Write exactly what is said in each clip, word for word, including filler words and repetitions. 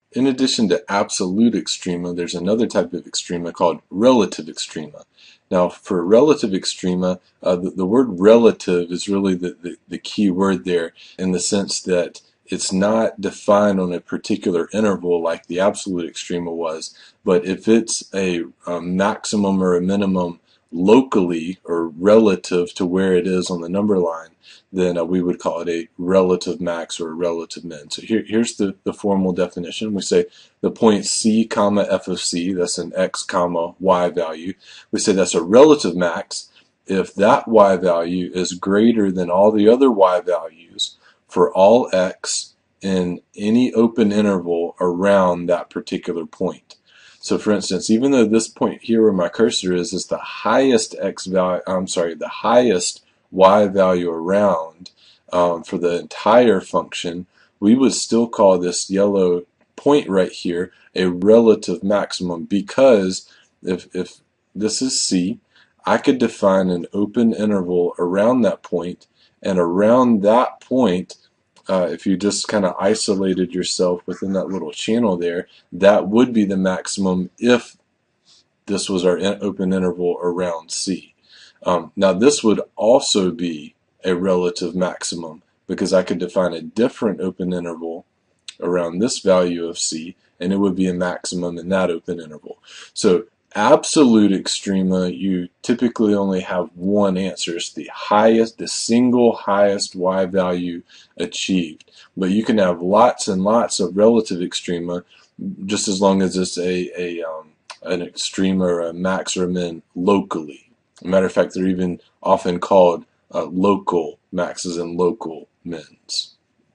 In addition to absolute extrema, there's another type of extrema called relative extrema. Now, for relative extrema, uh, the, the word relative is really the, the, the key word there, in the sense that it's not defined on a particular interval like the absolute extrema was, but if it's a, a maximum or a minimum locally or relative to where it is on the number line, then uh, we would call it a relative max or a relative min. So here, here's the, the formal definition. We say the point C comma f of c, that's an x comma y value. We say that's a relative max if that y value is greater than all the other y values for all x in any open interval around that particular point. So for instance, even though this point here where my cursor is is the highest x value, I'm sorry, the highest y value around um, for the entire function, we would still call this yellow point right here a relative maximum, because if, if this is C, I could define an open interval around that point, and around that point, uh, if you just kind of isolated yourself within that little channel there, that would be the maximum if this was our in open interval around C. Um, now this would also be a relative maximum, because I could define a different open interval around this value of C, and it would be a maximum in that open interval. So absolute extrema, you typically only have one answer. It's the highest, the single highest y value achieved. But you can have lots and lots of relative extrema, just as long as it's a, a um, an extrema or a max or a min locally. As a matter of fact, they're even often called uh, local maxes and local mins.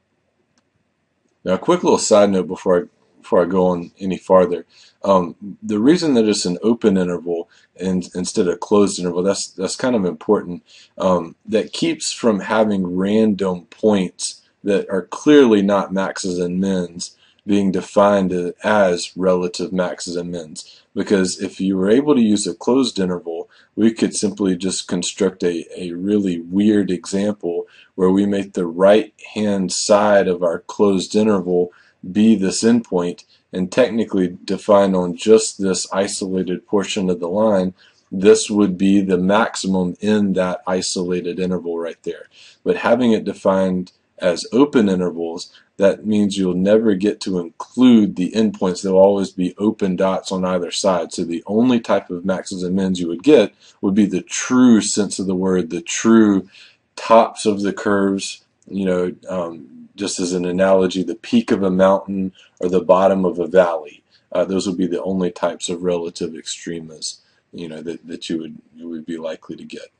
Now, a quick little side note before I before I go on any farther. Um, the reason that it's an open interval and instead of closed interval, that's that's kind of important. Um, that keeps from having random points that are clearly not maxes and mins being defined as relative maxes and mins. Because if you were able to use a closed interval, we could simply just construct a, a really weird example where we make the right hand side of our closed interval be this endpoint, and technically define on just this isolated portion of the line, this would be the maximum in that isolated interval right there. But having it defined as open intervals, that means you'll never get to include the endpoints. There'll always be open dots on either side. So the only type of maxes and mins you would get would be the true sense of the word, the true tops of the curves, you know, um, just as an analogy, the peak of a mountain or the bottom of a valley. Uh, those would be the only types of relative extremas, you know, that, that you would you would be likely to get.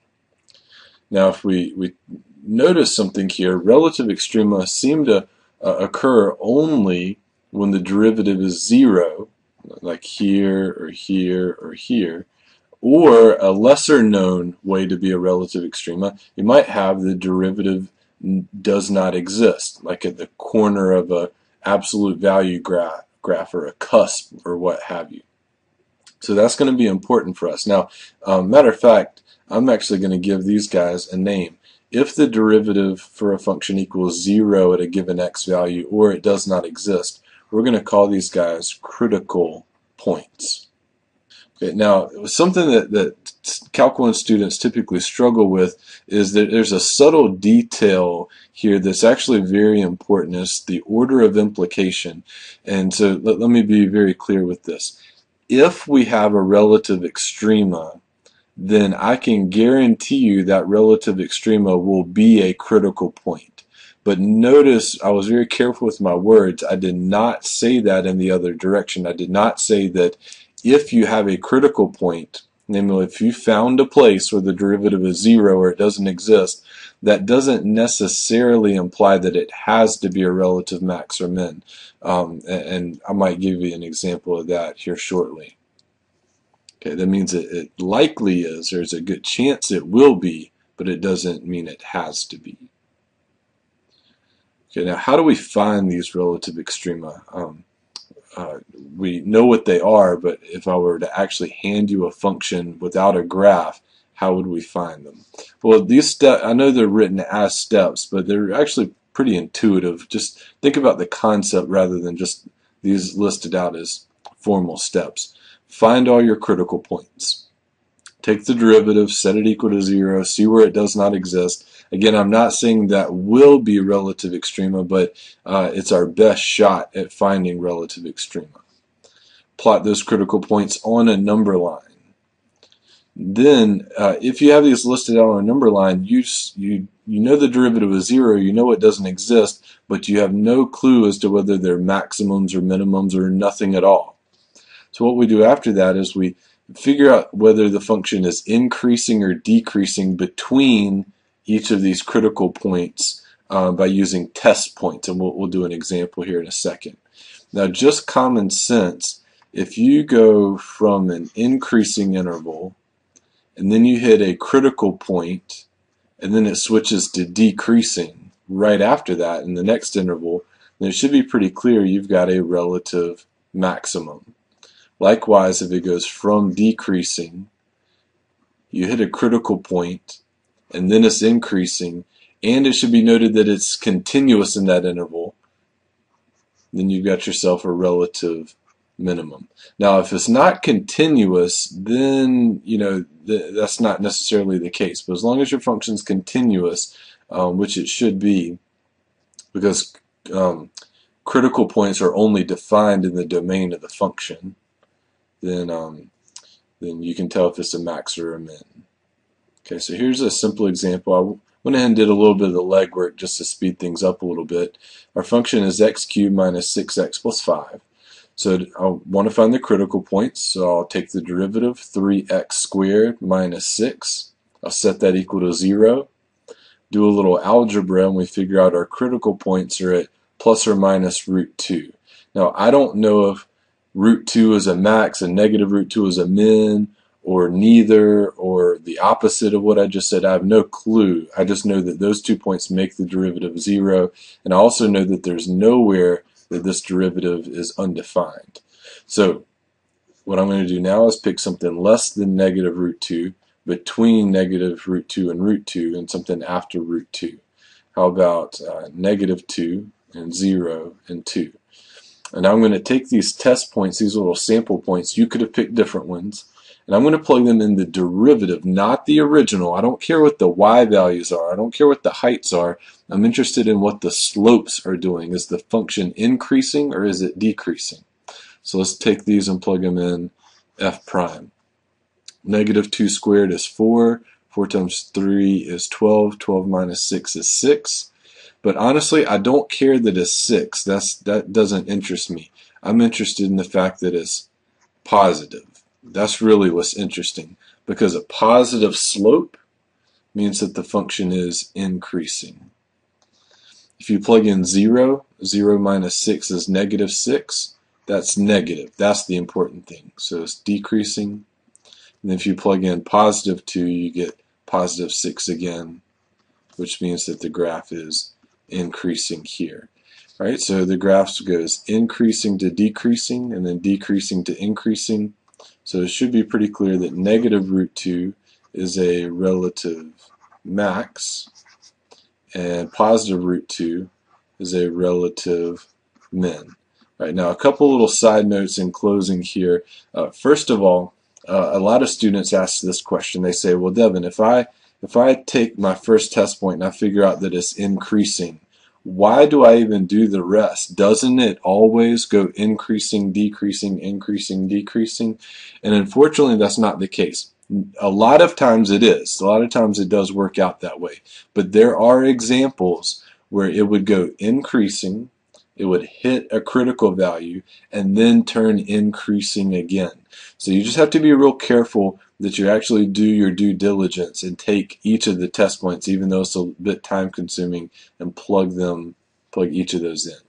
Now, if we, we notice something here, relative extrema seem to uh, occur only when the derivative is zero, like here or here or here. Or a lesser known way to be a relative extrema, you might have the derivative does not exist, like at the corner of a absolute value graph, graph or a cusp or what have you. So that's going to be important for us. Now, um, matter of fact, I'm actually going to give these guys a name. If the derivative for a function equals zero at a given x value, or it does not exist, we're going to call these guys critical points. Okay, now, something that, that Calc one students typically struggle with is that there's a subtle detail here that's actually very important. It's the order of implication. And so let, let me be very clear with this. If we have a relative extrema, then I can guarantee you that relative extrema will be a critical point. But notice I was very careful with my words. I did not say that in the other direction. I did not say that if you have a critical point, namely if you found a place where the derivative is zero or it doesn't exist, that doesn't necessarily imply that it has to be a relative max or min. Um, and I might give you an example of that here shortly. Okay, that means it, it likely is. There's a good chance it will be, but it doesn't mean it has to be. Okay, now how do we find these relative extrema? Um, Uh, we know what they are, but if I were to actually hand you a function without a graph, how would we find them? Well, these steps, I know they're written as steps, but they're actually pretty intuitive. Just think about the concept rather than just these listed out as formal steps. Find all your critical points. Take the derivative, set it equal to zero, see where it does not exist. Again, I'm not saying that will be relative extrema, but uh, it's our best shot at finding relative extrema. Plot those critical points on a number line. Then, uh, if you have these listed out on a number line, you, you, you know the derivative is zero, you know it doesn't exist, but you have no clue as to whether they're maximums or minimums or nothing at all. So what we do after that is we figure out whether the function is increasing or decreasing between each of these critical points uh, by using test points, and we'll, we'll do an example here in a second. Now, just common sense, if you go from an increasing interval and then you hit a critical point and then it switches to decreasing right after that in the next interval, then it should be pretty clear you've got a relative maximum. Likewise, if it goes from decreasing, you hit a critical point, and then it's increasing, and it should be noted that it's continuous in that interval, then you've got yourself a relative minimum. Now, if it's not continuous, then, you know, th that's not necessarily the case. But as long as your function's continuous, um, which it should be, because um, critical points are only defined in the domain of the function, then um, then you can tell if it's a max or a min. Okay, so here's a simple example. I went ahead and did a little bit of the legwork just to speed things up a little bit. Our function is x cubed minus six x plus five. So I want to find the critical points, so I'll take the derivative, three x squared minus six. I'll set that equal to zero. Do a little algebra, and we figure out our critical points are at plus or minus root two. Now, I don't know if root two is a max and negative root two is a min, or neither, or the opposite of what I just said. I have no clue. I just know that those two points make the derivative zero, and I also know that there's nowhere that this derivative is undefined. So what I'm going to do now is pick something less than negative root two, between negative root two and root two, and something after root two. How about uh, negative two and zero and two? And I'm going to take these test points, these little sample points, you could have picked different ones, and I'm going to plug them in the derivative, not the original. I don't care what the y values are. I don't care what the heights are. I'm interested in what the slopes are doing. Is the function increasing or is it decreasing? So let's take these and plug them in f prime. Negative two squared is four. four times three is twelve. twelve minus six is six. But honestly, I don't care that it's six. That's, that doesn't interest me. I'm interested in the fact that it's positive. That's really what's interesting, because a positive slope means that the function is increasing. If you plug in zero, zero minus six is negative six. That's negative. That's the important thing. So it's decreasing. And if you plug in positive two, you get positive six again, which means that the graph is increasing here. Right? So the graph goes increasing to decreasing, and then decreasing to increasing. So it should be pretty clear that negative root two is a relative max, and positive root two is a relative min. Right, now, a couple little side notes in closing here. Uh, first of all, uh, a lot of students ask this question. They say, well, Devin, if I if I take my first test point and I figure out that it's increasing, why do I even do the rest? Doesn't it always go increasing, decreasing, increasing, decreasing? And unfortunately, that's not the case. A lot of times it is. A lot of times it does work out that way. But there are examples where it would go increasing, it would hit a critical value, and then turn increasing again. So you just have to be real careful that you actually do your due diligence and take each of the test points, even though it's a bit time consuming, and plug them, plug each of those in.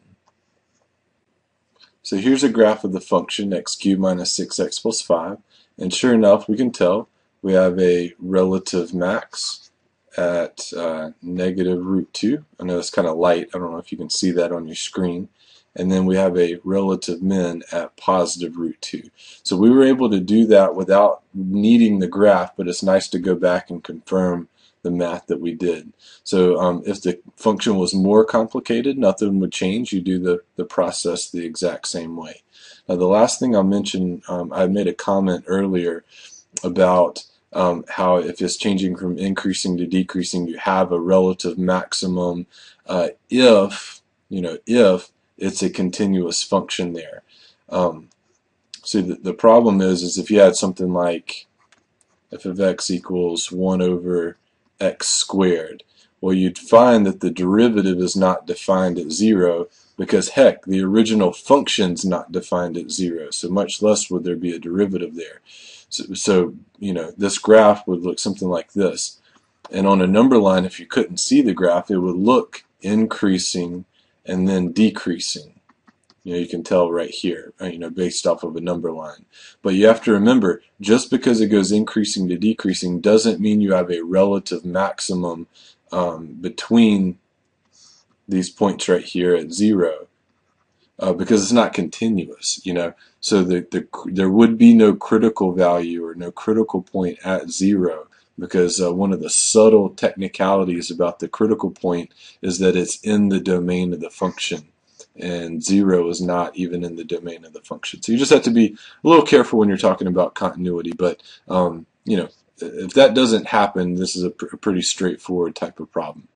So here's a graph of the function x cubed minus six x plus five, and sure enough, we can tell we have a relative max at uh, negative root two. I know it's kind of light. I don't know if you can see that on your screen. And then we have a relative min at positive root two. So we were able to do that without needing the graph, but it's nice to go back and confirm the math that we did. So um, if the function was more complicated, nothing would change. You do the, the process the exact same way. Now, the last thing I'll mention, um, I made a comment earlier about um, how if it's changing from increasing to decreasing, you have a relative maximum uh, if, you know, if it's a continuous function there. Um, so the, the problem is, is if you had something like f of x equals one over x squared, well, you'd find that the derivative is not defined at zero because, heck, the original function's not defined at zero, so much less would there be a derivative there. So, so you know, this graph would look something like this. And on a number line, if you couldn't see the graph, it would look increasing and then decreasing. You know, you can tell right here, you know, based off of a number line. But you have to remember, just because it goes increasing to decreasing doesn't mean you have a relative maximum um, between these points right here at zero, uh, because it's not continuous, you know. So the, the, there would be no critical value or no critical point at zero, because uh, one of the subtle technicalities about the critical point is that it's in the domain of the function. And zero is not even in the domain of the function. So you just have to be a little careful when you're talking about continuity. But, um, you know, if that doesn't happen, this is a, pr a pretty straightforward type of problem.